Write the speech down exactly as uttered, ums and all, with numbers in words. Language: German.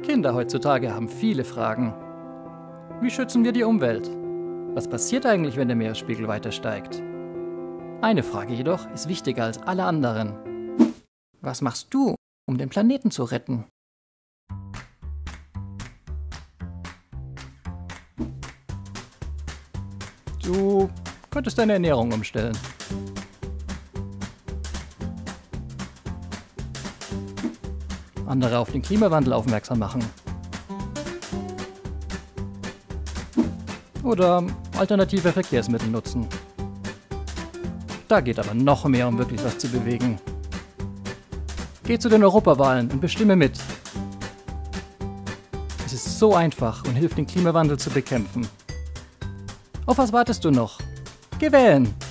Kinder heutzutage haben viele Fragen. Wie schützen wir die Umwelt? Was passiert eigentlich, wenn der Meeresspiegel weiter steigt? Eine Frage jedoch ist wichtiger als alle anderen. Was machst du, um den Planeten zu retten? Du könntest deine Ernährung umstellen. Andere auf den Klimawandel aufmerksam machen. Oder alternative Verkehrsmittel nutzen. Da geht aber noch mehr, um wirklich was zu bewegen. Geh zu den Europawahlen und bestimme mit. Es ist so einfach und hilft, den Klimawandel zu bekämpfen. Auf was wartest du noch? Geh wählen!